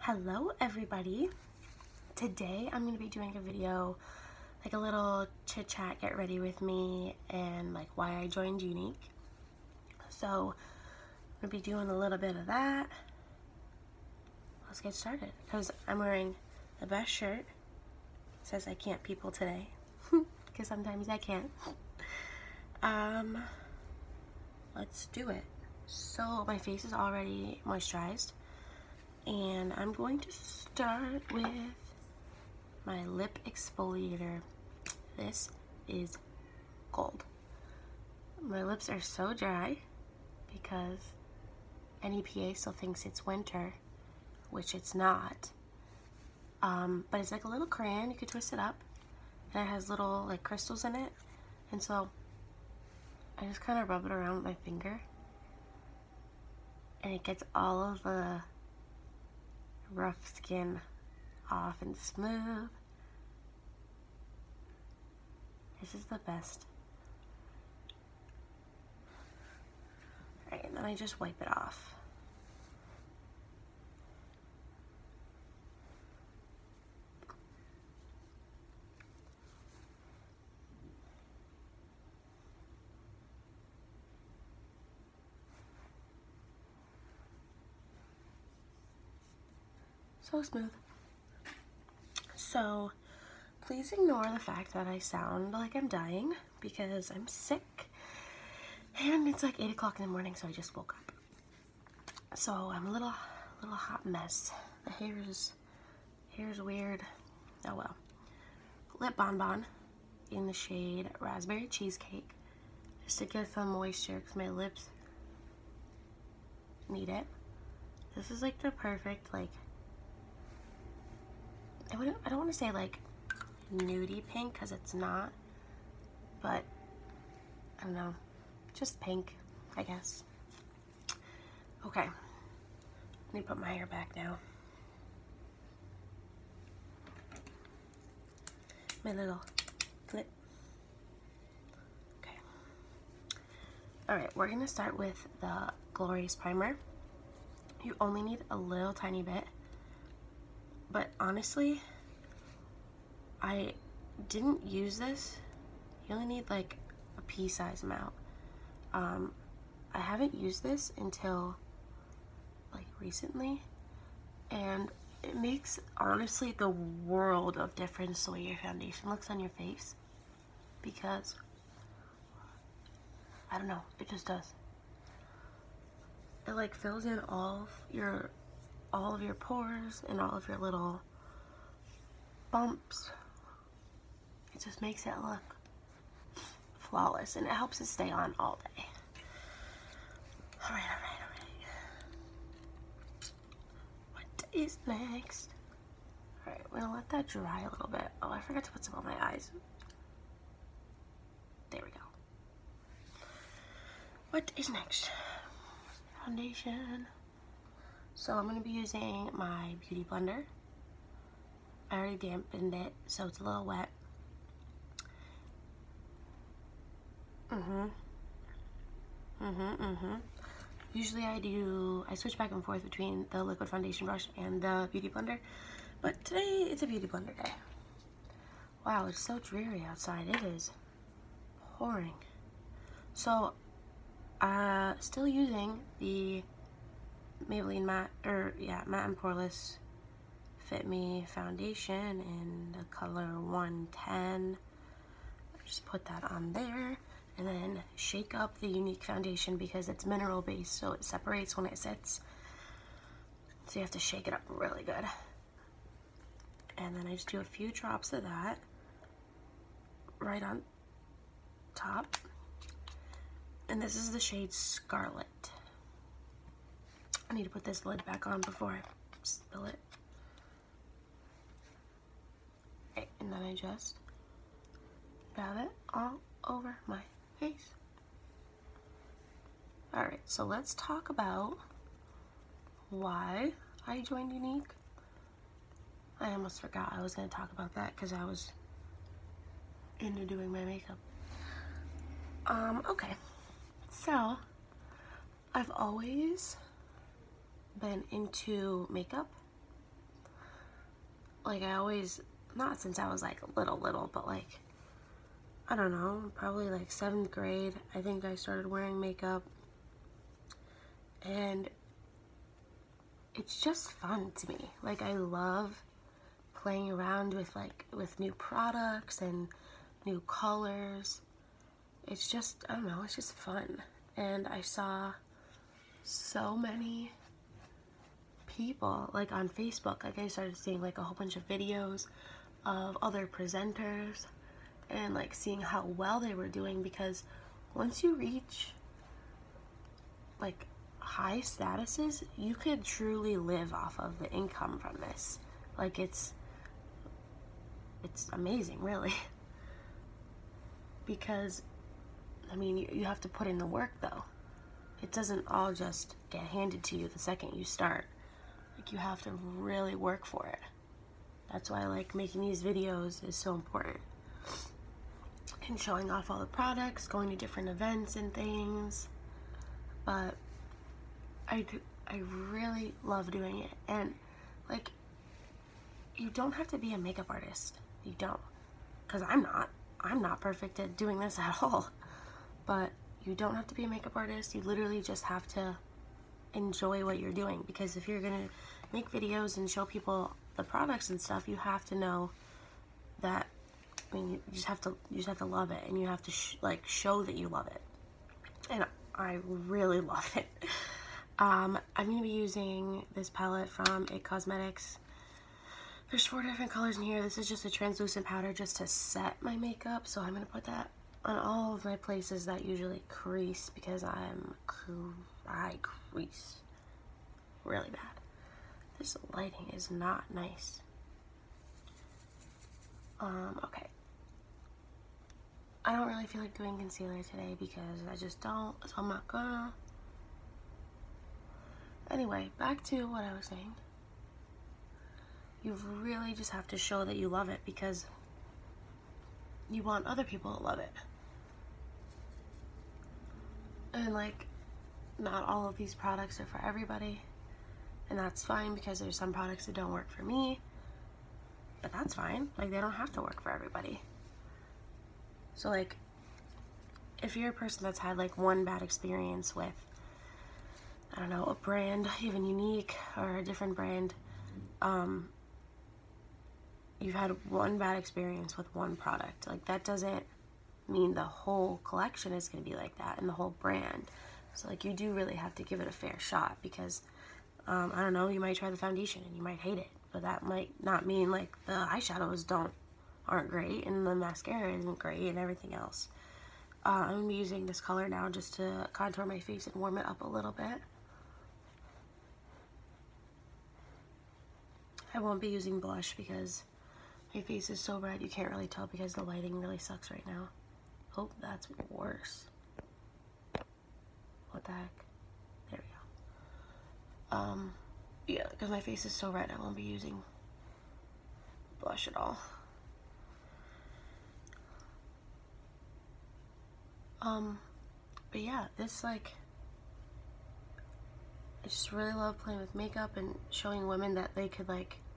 Hello everybody. Today I'm going to be doing a video, like a little chit chat, get ready with me, and like why I joined Younique. So I'm going to be doing a little bit of that. Let's get started because I'm wearing the best shirt. It says I can't people today because sometimes I can't. Let's do it. So my face is already moisturized. And I'm going to start with my lip exfoliator. This is gold. My lips are so dry because NEPA still thinks it's winter, which it's not. But it's like a little crayon. You could twist it up, and it has little like crystals in it. And so I just kind of rub it around with my finger, and it gets all of the rough skin off and smooth. This is the best. Alright, and then I just wipe it off. So smooth. So please ignore the fact that I sound like I'm dying because I'm sick and it's like 8 o'clock in the morning, so I just woke up. So I'm a little hot mess. The hair's weird. Oh well. Lip Bonbon in the shade Raspberry Cheesecake, just to get some moisture because my lips need it. This is like the perfect, like, I don't want to say like nudie pink because it's not, but I don't know, just pink, I guess. Okay, let me put my hair back now. My little clip. Okay. Alright, we're going to start with the Glorious Primer. You only need a little tiny bit. But honestly, I didn't use this. You only need like a pea-sized amount. I haven't used this until like recently, and it makes honestly the world of difference the way your foundation looks on your face, because I don't know, it just does. It like fills in all of your pores and all of your little bumps. It just makes it look flawless, and it helps it stay on all day. Alright. What is next? Alright, we're gonna let that dry a little bit. Oh, I forgot to put some on my eyes. There we go. What is next? Foundation. So I'm going to be using my Beauty Blender. I already dampened it, so it's a little wet. Usually I switch back and forth between the liquid foundation brush and the Beauty Blender, but today it's a Beauty Blender day. Wow, it's so dreary outside. It is pouring. So, still using the Maybelline Matte and Poreless Fit Me foundation in the color 110. Just put that on there, and then shake up the Younique foundation because it's mineral based, so it separates when it sits. So you have to shake it up really good. And then I just do a few drops of that right on top. And this is the shade Scarlet. I need to put this lid back on before I spill it. Okay, and then I just dab it all over my face. Alright, so let's talk about why I joined Younique. I almost forgot I was going to talk about that because I was into doing my makeup. Okay. So, I've always been into makeup like, I always, not since I was like little, but like, I don't know, probably like 7th grade, I think I started wearing makeup. And it's just fun to me. Like, I love playing around with new products and new colors. It's just, I don't know, it's just fun. And I saw so many people, like on Facebook, like I started seeing like a whole bunch of videos of other presenters and like seeing how well they were doing, because once you reach like high statuses, you could truly live off of the income from this. Like, it's amazing, really. Because, I mean, you have to put in the work, though. It doesn't all just get handed to you the second you start. Like, you have to really work for it. That's why, like, making these videos is so important. And showing off all the products, going to different events and things. But I really love doing it. And, like, you don't have to be a makeup artist. You don't. Because I'm not perfect at doing this at all. But you don't have to be a makeup artist. You literally just have to enjoy what you're doing. Because if you're going to make videos and show people the products and stuff, you have to know that, I mean, you just have to love it. And you have to show that you love it. And I really love it. I'm going to be using this palette from IT Cosmetics. There's 4 different colors in here. This is just a translucent powder just to set my makeup. So I'm going to put that on all of my places that usually crease, because I crease really bad. This lighting is not nice. Okay. I don't really feel like doing concealer today because I just don't, so I'm not gonna. Anyway, back to what I was saying. You really just have to show that you love it, because you want other people to love it. And like, not all of these products are for everybody, and that's fine, because there's some products that don't work for me, but that's fine. Like, they don't have to work for everybody. So like, if you're a person that's had like one bad experience with, I don't know, a brand, even Unique or a different brand, you've had one bad experience with one product, like, that doesn't mean the whole collection is going to be like that, and the whole brand. So like, you do really have to give it a fair shot, because I don't know, you might try the foundation and you might hate it, but that might not mean like the eyeshadows aren't great and the mascara isn't great and everything else. I'm going to be using this color now just to contour my face and warm it up a little bit. I won't be using blush because my face is so red you can't really tell, because the lighting really sucks right now. Oh, that's worse. What the heck? There we go. Yeah, because my face is so red, I won't be using blush at all. But yeah, this, like, I just really love playing with makeup and showing women that they could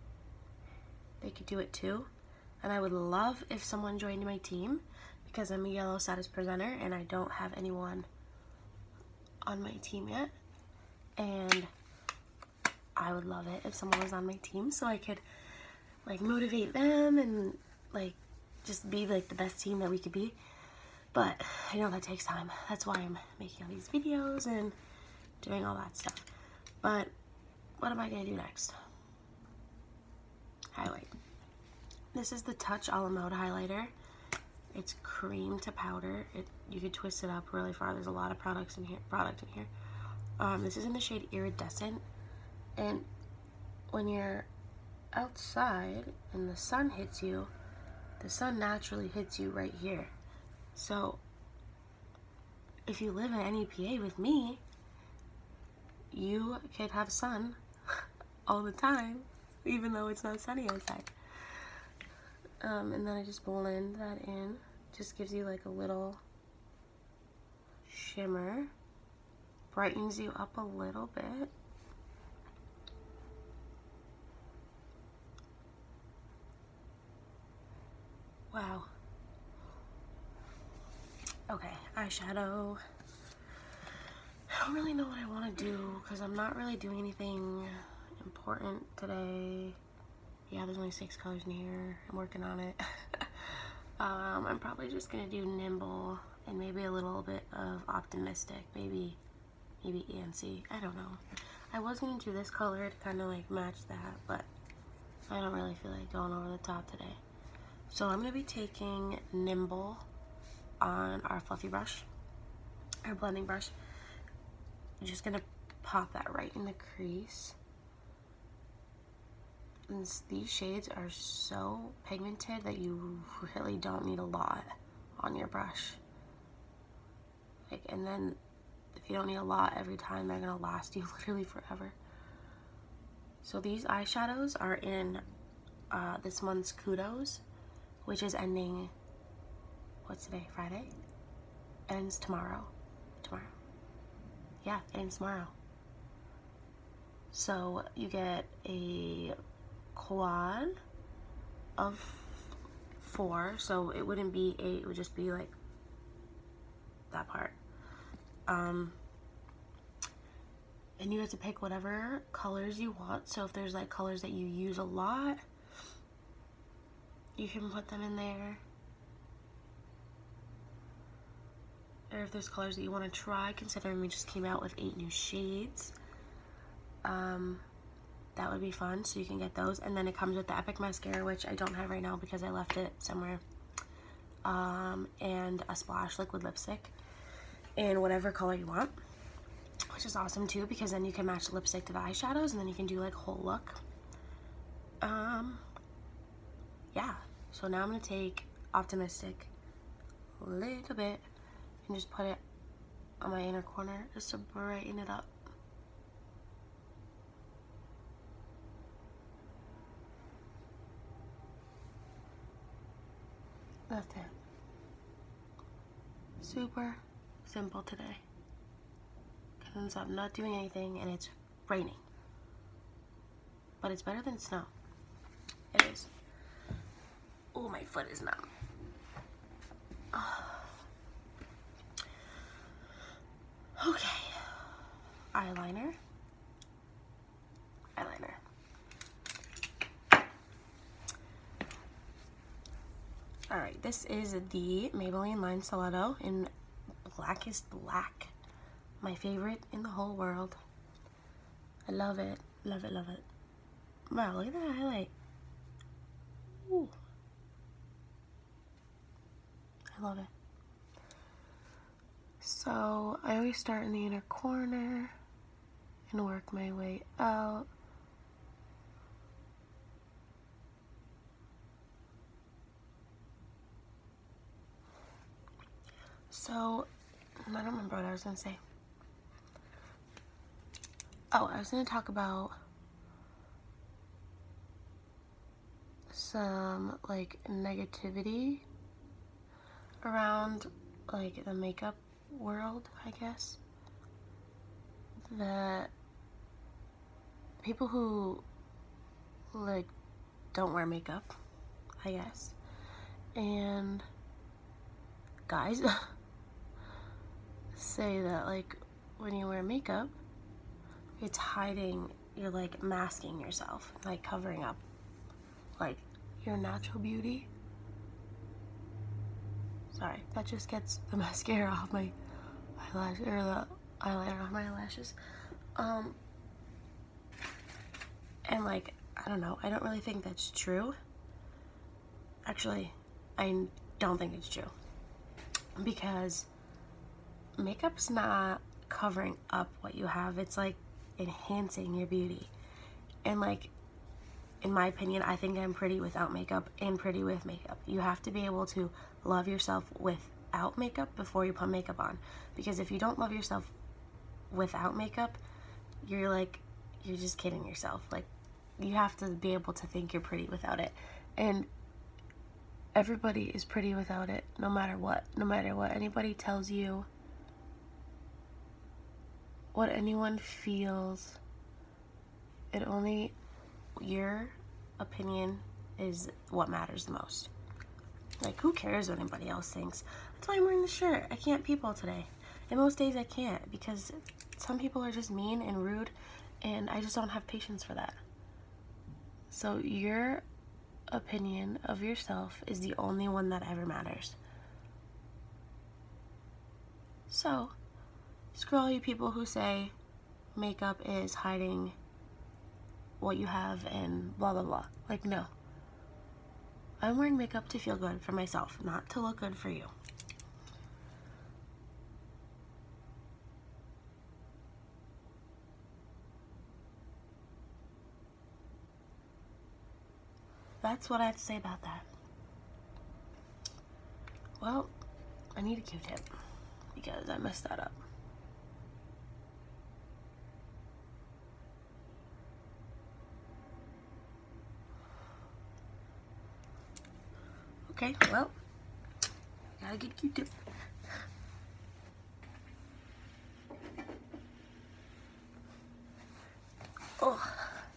do it too. And I would love if someone joined my team, because I'm a yellow status presenter and I don't have anyone on my team yet. And I would love it if someone was on my team, so I could like motivate them and like just be like the best team that we could be. But I know that takes time. That's why I'm making all these videos and doing all that stuff. But what am I gonna do next? Highlight. This is the Touch a la Mode highlighter. It's cream to powder. You could twist it up really far. There's a lot of product in here. This is in the shade Iridescent. And when you're outside and the sun hits you, the sun naturally hits you right here. So if you live in NEPA with me, you could have sun all the time, even though it's not sunny outside. And then I just blend that in. Just gives you like a little shimmer. Brightens you up a little bit. Wow. Okay, eyeshadow. I don't really know what I want to do because I'm not really doing anything important today. Yeah, there's only 6 colors in here. I'm working on it. I'm probably just gonna do Nimble and maybe a little bit of Optimistic, maybe Antsy. I don't know. I was gonna do this color to kind of like match that, but I don't really feel like going over the top today. So I'm gonna be taking Nimble on our fluffy brush, our blending brush. I'm just gonna pop that right in the crease. And these shades are so pigmented that you really don't need a lot on your brush. Like, and then if you don't need a lot every time, they're gonna last you literally forever. So these eyeshadows are in this month's Kudos, which is ending, what's today, Friday? Ends tomorrow. Yeah, it ends tomorrow. So you get a quad of 4, so it wouldn't be 8, it would just be like that part. And you get to pick whatever colors you want. So if there's like colors that you use a lot, you can put them in there. Or if there's colors that you want to try, considering we just came out with 8 new shades, that would be fun. So you can get those. And then it comes with the Epic Mascara, which I don't have right now because I left it somewhere, and a Splash liquid lipstick in whatever color you want, which is awesome too, because then you can match the lipstick to the eyeshadows and then you can do like a whole look. Yeah, so now I'm gonna take Optimistic a little bit and just put it on my inner corner just to brighten it up. That's it. Super simple today. Because I'm not doing anything and it's raining. But it's better than snow. It is. Oh, my foot is numb. Okay. Eyeliner. Alright, this is the Maybelline Line Stiletto in Blackest Black. My favorite in the whole world. I love it. Love it, love it. Wow, look at that highlight. Ooh. I love it. So, I always start in the inner corner and work my way out. So, I don't remember what I was going to say. Oh, I was going to talk about some, like, negativity around, like, the makeup world, I guess. That people who, like, don't wear makeup, I guess, and guys say that, like, when you wear makeup, it's hiding, you're like masking yourself, like covering up like your natural beauty. Sorry, that just gets the mascara off my eyelash, or the eyeliner off my eyelashes. And like, I don't know, I don't really think that's true. Actually, I don't think it's true, because makeup's not covering up what you have, it's like enhancing your beauty. And like, in my opinion, I think I'm pretty without makeup and pretty with makeup. You have to be able to love yourself without makeup before you put makeup on, because if you don't love yourself without makeup, you're just kidding yourself. Like, you have to be able to think you're pretty without it, and everybody is pretty without it, no matter what anybody tells you, what anyone feels. It only, your opinion is what matters the most. Like, who cares what anybody else thinks? That's why I'm wearing the shirt. I can't people today. And most days I can't, because some people are just mean and rude, and I just don't have patience for that. So your opinion of yourself is the only one that ever matters. So, screw all you people who say makeup is hiding what you have and blah blah blah. Like, no. I'm wearing makeup to feel good for myself, not to look good for you. That's what I have to say about that. Well, I need a Q-tip because I messed that up. Okay, well, gotta get a Q-tip. Oh.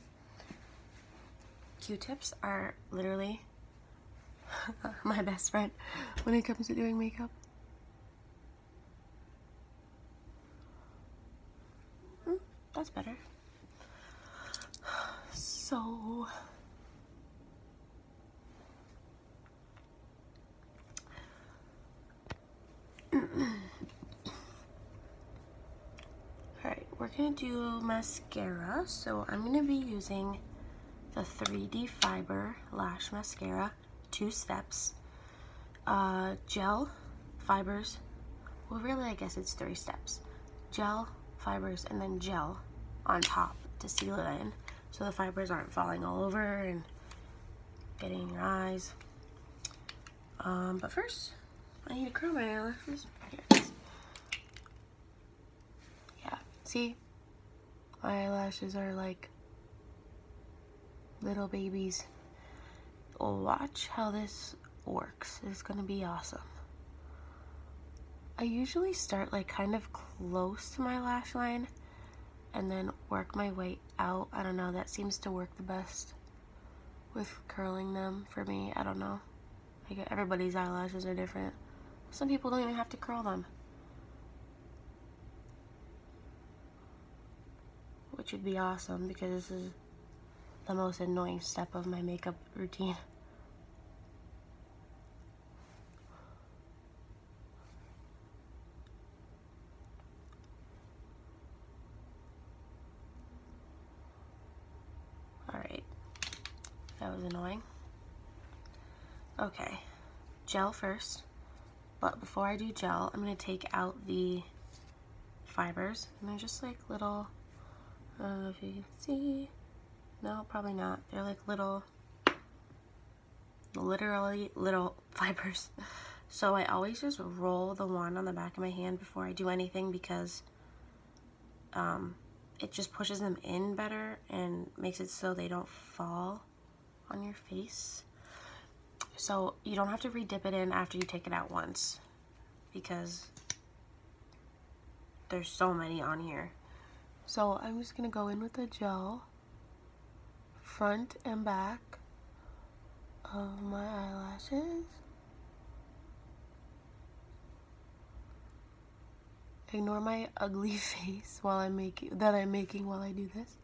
Q-tips are literally my best friend when it comes to doing makeup. That's better. So, alright, we're gonna do mascara. So I'm gonna be using the 3D Fiber Lash Mascara, 2 steps, gel, fibers, well really I guess it's 3 steps, gel, fibers, and then gel on top to seal it in so the fibers aren't falling all over and getting in your eyes. But first, I need to curl my eyelashes. Here it is. Yeah, see? My eyelashes are like little babies. Watch how this works. It's gonna be awesome. I usually start like kind of close to my lash line and then work my way out. I don't know, that seems to work the best with curling them for me. I don't know. Like, everybody's eyelashes are different. Some people don't even have to curl them, which would be awesome because this is the most annoying step of my makeup routine. Alright, that was annoying. Okay, gel first, but before I do gel, I'm going to take out the fibers, and they're just like little, I don't know if you can see, no, probably not, they're like little, literally little fibers. So I always just roll the wand on the back of my hand before I do anything because it just pushes them in better and makes it so they don't fall on your face. So you don't have to re-dip it in after you take it out once because there's so many on here. So I'm just gonna go in with the gel front and back of my eyelashes. Ignore my ugly face while I'm making while I do this.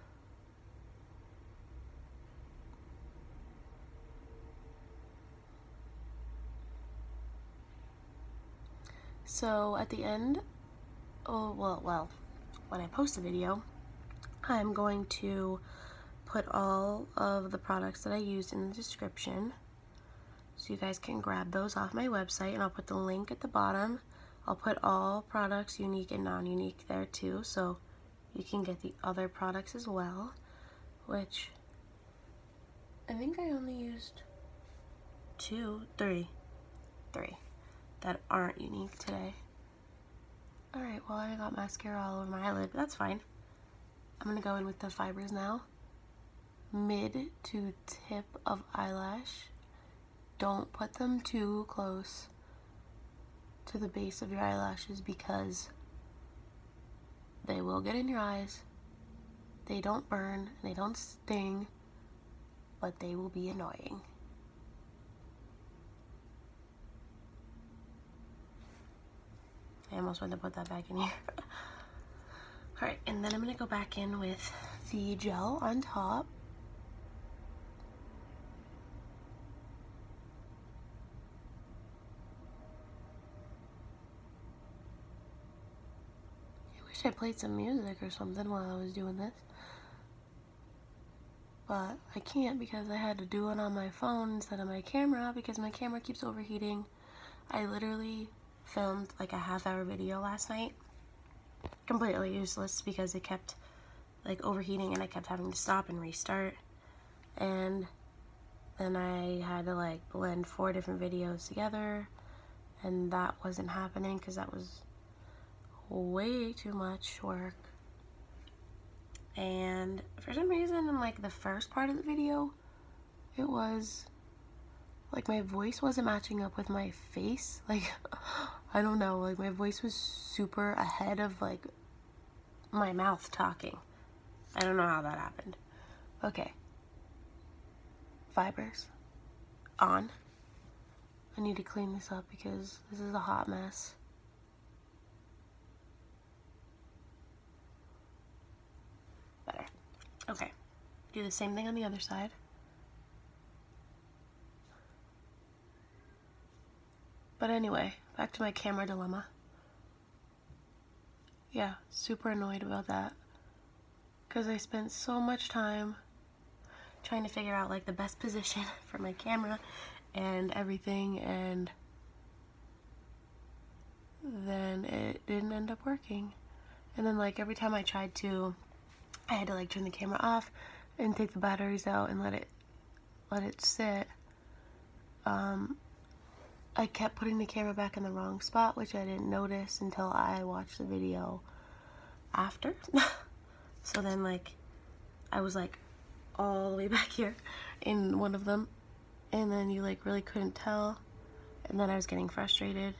So at the end, well, when I post a video, I'm going to put all of the products that I used in the description so you guys can grab those off my website, and I'll put the link at the bottom. I'll put all products, unique and non-unique, there too, so you can get the other products as well, which I think I only used three that aren't unique today. Alright, well, I got mascara all over my eyelid, but that's fine. I'm gonna go in with the fibers now. Mid to tip of eyelash. Don't put them too close to the base of your eyelashes because they will get in your eyes. They don't burn, they don't sting, but they will be annoying. I almost went to put that back in here. Alright, and then I'm going to go back in with the gel on top. I wish I played some music or something while I was doing this. But I can't because I had to do it on my phone instead of my camera because my camera keeps overheating. I literally filmed like a half-hour video last night. Completely useless because it kept like overheating and I kept having to stop and restart. And then I had to like blend 4 different videos together, and that wasn't happening because that was way too much work. And for some reason in like the first part of the video, it was like my voice wasn't matching up with my face. Like, I don't know, like my voice was super ahead of like my mouth talking. I don't know how that happened. Okay. Fibers on. I need to clean this up because this is a hot mess. Better. Okay. Do the same thing on the other side. But anyway, back to my camera dilemma. Yeah, super annoyed about that. Because I spent so much time trying to figure out like the best position for my camera and everything, and then it didn't end up working. And then like every time I tried to, I had to like turn the camera off and take the batteries out and let it sit. I kept putting the camera back in the wrong spot, which I didn't notice until I watched the video after. So then like I was like all the way back here in one of them, and then you like really couldn't tell, and then I was getting frustrated.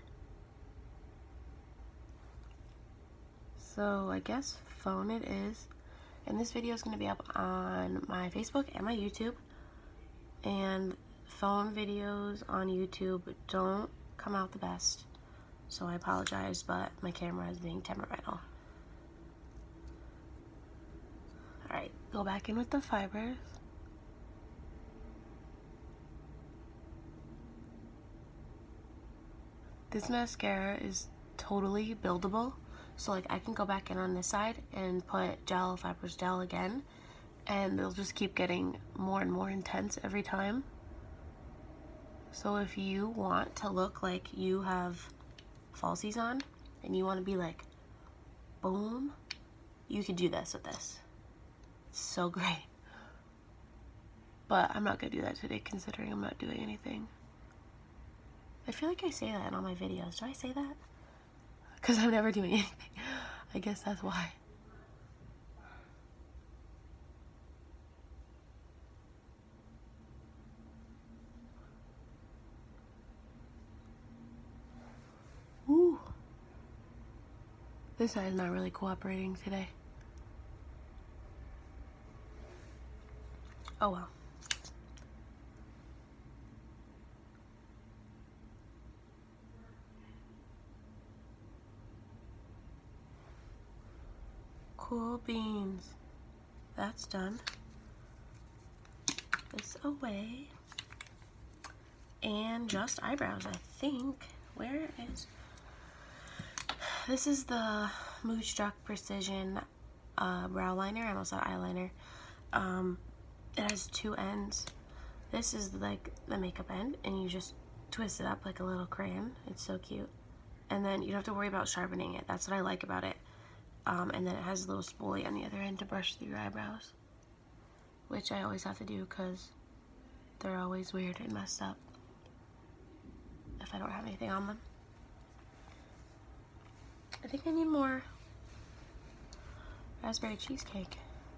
So I guess phone it is. And this video is going to be up on my Facebook and my YouTube. And phone videos on YouTube don't come out the best. So I apologize, but my camera is being temperamental. Alright, go back in with the fibers. This mascara is totally buildable. So like I can go back in on this side and put gel, fibers gel again, and they'll just keep getting more and more intense every time. So if you want to look like you have falsies on and you want to be like boom, you could do this with this. It's so great. But I'm not gonna do that today considering I'm not doing anything. I feel like I say that in all my videos. Do I say that? Because I'm never doing anything. I guess that's why. Ooh. This eye is not really cooperating today. Oh well. Cool beans. That's done. This away. And just eyebrows, I think. Where is... This is the Moodstruck Precision brow liner. I almost said eyeliner. It has 2 ends. This is like the makeup end, and you just twist it up like a little crayon. It's so cute. And then you don't have to worry about sharpening it. That's what I like about it. And then it has a little spoolie on the other end to brush through your eyebrows, which I always have to do because they're always weird and messed up if I don't have anything on them. I think I need more raspberry cheesecake.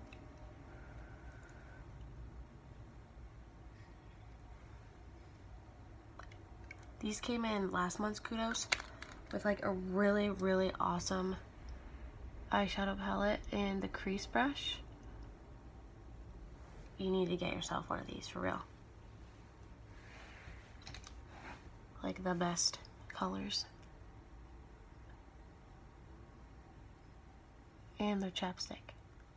These came in last month's Kudos with like a really, really awesome eyeshadow palette and the crease brush. You need to get yourself one of these for real. Like the best colors. and their chapstick.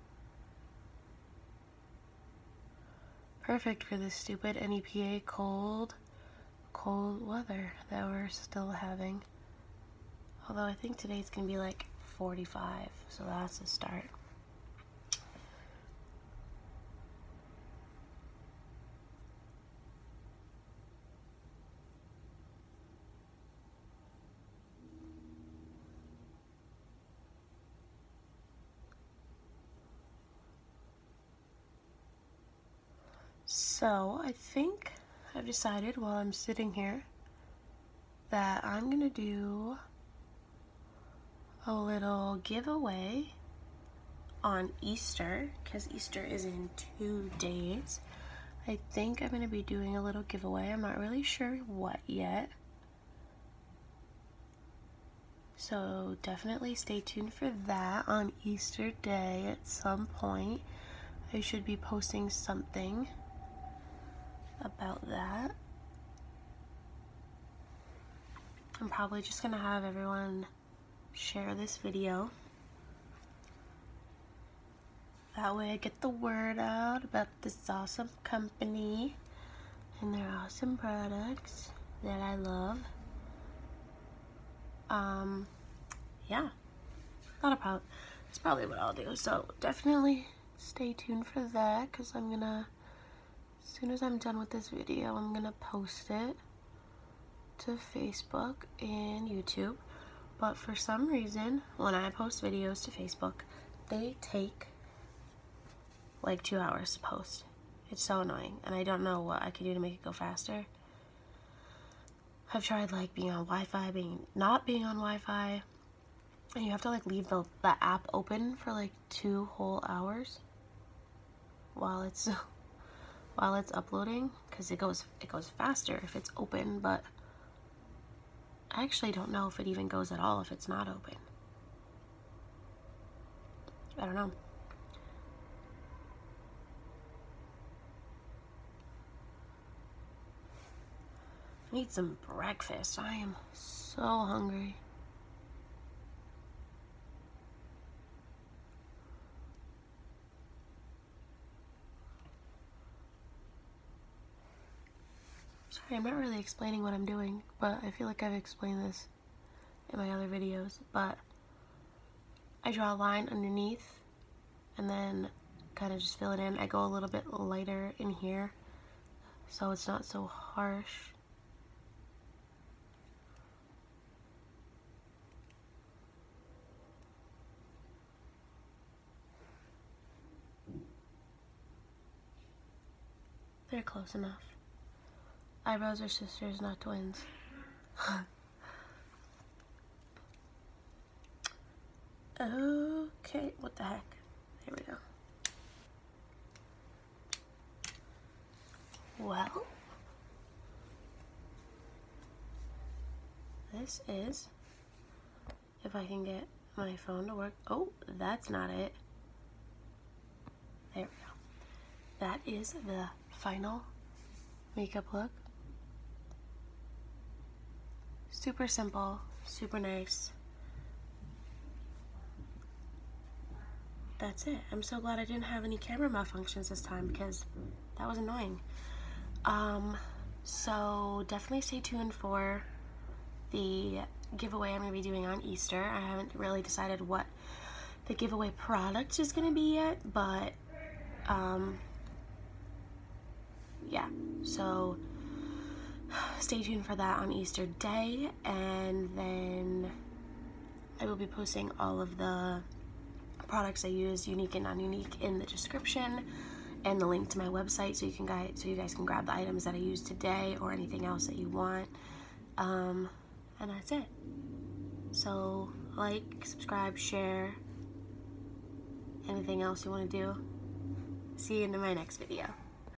Perfect for this stupid NEPA cold weather that we're still having. Although I think today's gonna be like 45, so that's a start. So I think I've decided while I'm sitting here that I'm gonna do a little giveaway on Easter, because Easter is in 2 days. I think I'm gonna be doing a little giveaway. I'm not really sure what yet. So definitely stay tuned for that on Easter Day at some point. I should be posting something about that. I'm probably just gonna have everyone share this video. That way I get the word out about this awesome company and their awesome products that I love. Yeah, that's probably what I'll do. So definitely stay tuned for that, because I'm gonna, as soon as I'm done with this video, I'm gonna post it to Facebook and YouTube. But for some reason, when I post videos to Facebook, they take like 2 hours to post. It's so annoying, and I don't know what I can do to make it go faster. I've tried like being on Wi-Fi, not being on Wi-Fi, and you have to like leave the app open for like 2 whole hours while it's uploading, because it goes faster if it's open, but I actually don't know if it even goes at all if it's not open. I don't know. I need some breakfast. I am so hungry. Sorry, I'm not really explaining what I'm doing, but I feel like I've explained this in my other videos. But I draw a line underneath and then kind of just fill it in. I go a little bit lighter in here so it's not so harsh. They're close enough. Eyebrows are sisters, not twins. Okay, what the heck? Here we go. Well, this is, if I can get my phone to work. Oh, that's not it. There we go. That is the final makeup look. Super simple, super nice. That's it. I'm so glad I didn't have any camera malfunctions this time, because that was annoying. So definitely stay tuned for the giveaway I'm going to be doing on Easter. I haven't really decided what the giveaway product is going to be yet, but yeah, so stay tuned for that on Easter Day, and then I will be posting all of the products I use, unique and non-unique, in the description, and the link to my website so you guys can grab the items that I used today or anything else that you want. And that's it. So like, subscribe, share, anything else you want to do. See you in my next video.